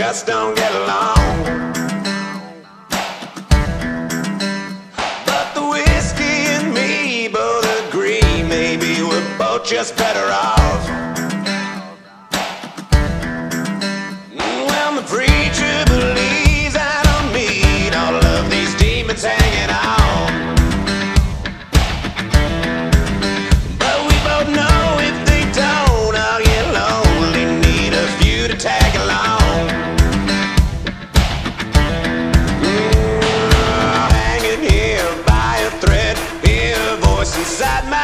just don't get along. But the whiskey and me both agree maybe we're both just better off. Well, the preacher believes I don't meet all of these demons hanging on. But we both know if they don't, I'll get lonely, need a few to tag along. Hanging here by a thread, hear a voice inside my